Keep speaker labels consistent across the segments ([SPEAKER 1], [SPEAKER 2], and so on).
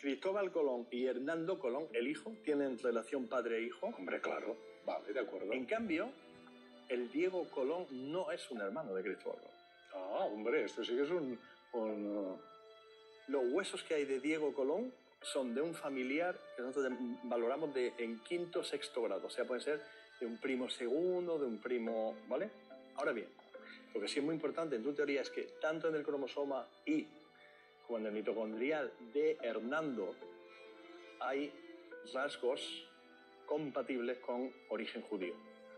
[SPEAKER 1] Cristóbal Colón y Hernando Colón, el hijo, tienen relación padre-hijo.
[SPEAKER 2] Hombre, claro. Vale, de acuerdo.
[SPEAKER 1] En cambio, el Diego Colón no es un hermano de Cristóbal Colón.
[SPEAKER 2] Ah, hombre, esto sí que es un...
[SPEAKER 1] Los huesos que hay de Diego Colón son de un familiar que nosotros valoramos en quinto o sexto grado. O sea, pueden ser de un primo segundo, de un primo... ¿Vale? Ahora bien, lo que sí es muy importante en tu teoría es que tanto en el cromosoma Y como en el mitocondrial de Hernando hay rasgos compatibles con origen judío.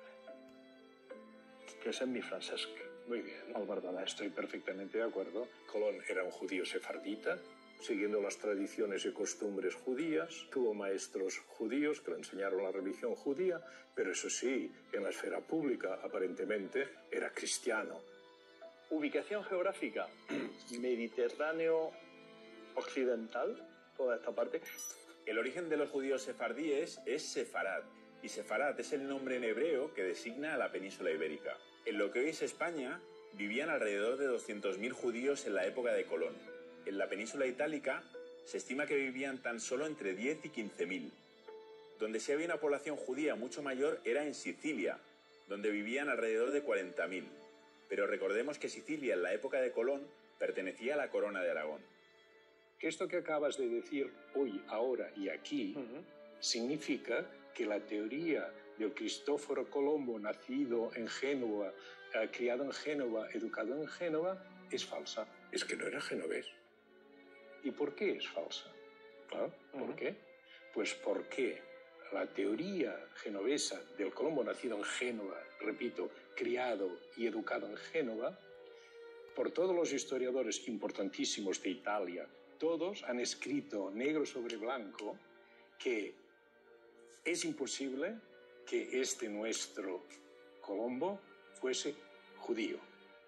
[SPEAKER 1] Que ese es mi Francesc.
[SPEAKER 2] Muy bien, Albardana, estoy perfectamente de acuerdo. Colón era un judío sefardita, siguiendo las tradiciones y costumbres judías. Tuvo maestros judíos que le enseñaron la religión judía, pero eso sí, en la esfera pública aparentemente era cristiano.
[SPEAKER 1] Ubicación geográfica, Mediterráneo occidental, toda esta parte.
[SPEAKER 3] El origen de los judíos sefardíes es Sefarad, y Sefarad es el nombre en hebreo que designa a la península ibérica. En lo que hoy es España, vivían alrededor de 200.000 judíos en la época de Colón. En la península itálica se estima que vivían tan solo entre 10 y 15.000. Donde sí había una población judía mucho mayor era en Sicilia, donde vivían alrededor de 40.000. Pero recordemos que Sicilia en la época de Colón pertenecía a la corona de Aragón.
[SPEAKER 2] Esto que acabas de decir hoy, ahora y aquí, significa que la teoría del Cristóforo Colombo nacido en Génova, criado en Génova, educado en Génova, es falsa. Es que no era genovés. ¿Y por qué es falsa? Claro, ¿por qué? Pues porque la teoría genovesa del Colombo nacido en Génova, repito, criado y educado en Génova, por todos los historiadores importantísimos de Italia, todos han escrito negro sobre blanco que es imposible que este nuestro Colombo fuese judío.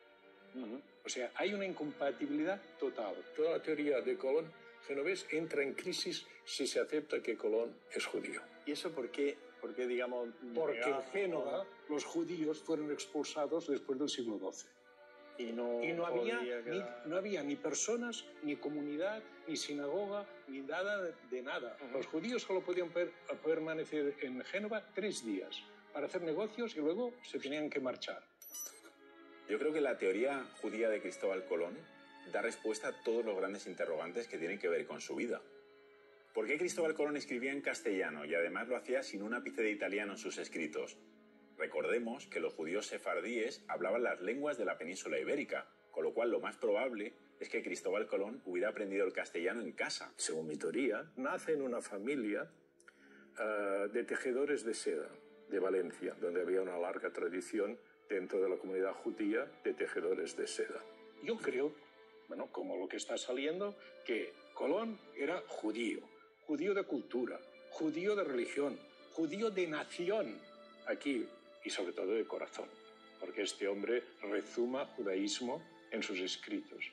[SPEAKER 2] O sea, hay una incompatibilidad total. Toda la teoría de Colón genovés entra en crisis si se acepta que Colón es judío.
[SPEAKER 1] ¿Y eso por qué digamos...
[SPEAKER 2] Porque en Génova los judíos fueron expulsados después del siglo XII. Y no había ni personas, ni comunidad, ni sinagoga, ni nada de nada. Los judíos solo podían permanecer en Génova 3 días para hacer negocios y luego se tenían que marchar.
[SPEAKER 3] Yo creo que la teoría judía de Cristóbal Colón da respuesta a todos los grandes interrogantes que tienen que ver con su vida. ¿Por qué Cristóbal Colón escribía en castellano y además lo hacía sin un ápice de italiano en sus escritos? Recordemos que los judíos sefardíes hablaban las lenguas de la península ibérica, con lo cual lo más probable es que Cristóbal Colón hubiera aprendido el castellano en casa.
[SPEAKER 2] Según mi teoría, nace en una familia de tejedores de seda de Valencia, donde había una larga tradición dentro de la comunidad judía de tejedores de seda. Yo creo, bueno, como lo que está saliendo, que Colón era judío, judío de cultura, judío de religión, judío de nación, aquí, y sobre todo de corazón, porque este hombre rezuma judaísmo en sus escritos.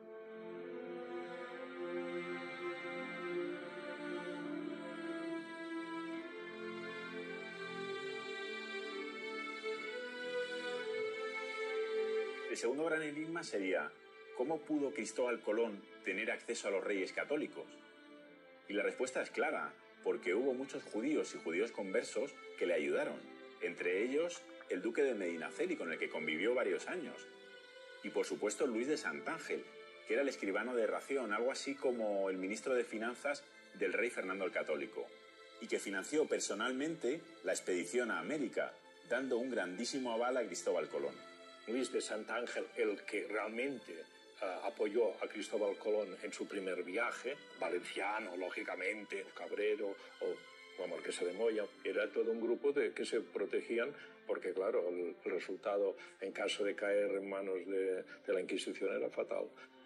[SPEAKER 3] El segundo gran enigma sería, ¿cómo pudo Cristóbal Colón tener acceso a los reyes católicos? Y la respuesta es clara, porque hubo muchos judíos y judíos conversos que le ayudaron, entre ellos el duque de Medinaceli, con el que convivió varios años, y por supuesto Luis de Santángel, que era el escribano de Ración, algo así como el ministro de Finanzas del rey Fernando el Católico, y que financió personalmente la expedición a América, dando un grandísimo aval a Cristóbal Colón.
[SPEAKER 2] Luis de Santángel, el que realmente apoyó a Cristóbal Colón en su primer viaje, valenciano, lógicamente, Cabrero o la Marquesa de Moya, era todo un grupo que se protegían porque, claro, el resultado en caso de caer en manos de la Inquisición era fatal.